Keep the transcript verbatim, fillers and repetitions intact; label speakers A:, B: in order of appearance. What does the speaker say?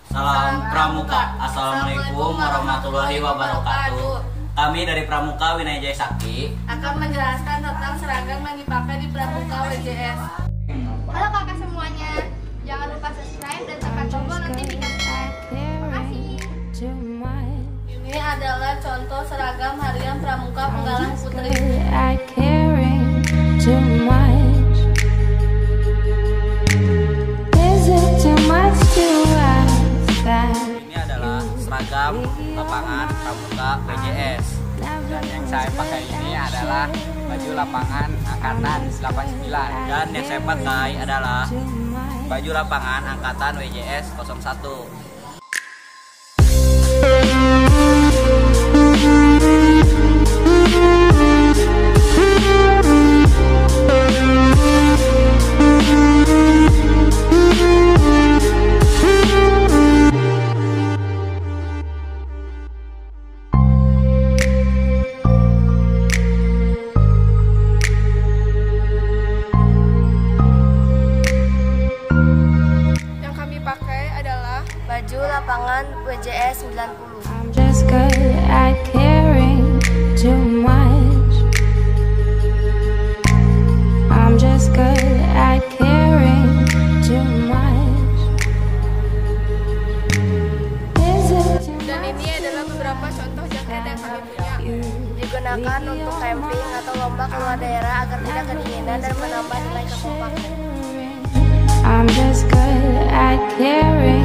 A: Salam Pramuka. Assalamualaikum warahmatullahi wabarakatuh. Kami dari Pramuka Winaya Jaya Sakti
B: akan menjelaskan tentang seragam yang dipakai di Pramuka W J S.
C: Halo kakak semuanya, jangan lupa subscribe dan tekan tombol notifikasi. Terima kasih.
B: Ini adalah contoh seragam harian Pramuka Penggalan Putri.
A: Ini adalah seragam lapangan Pramuka W J S.
D: Dan yang saya pakai ini adalah baju lapangan angkatan delapan puluh sembilan.
A: Dan yang saya pakai adalah baju lapangan angkatan W J S nol satu.
B: Baju lapangan W J S sembilan puluh.
E: I'm just good at caring too much. I'm just good at caring too much.
C: Dan ini adalah beberapa contoh jaket yang kami punya.
B: Digunakan untuk camping atau lomba keluar daerah agar tidak kedinginan dan menambah nilai kekompakan.
E: I'm just good at caring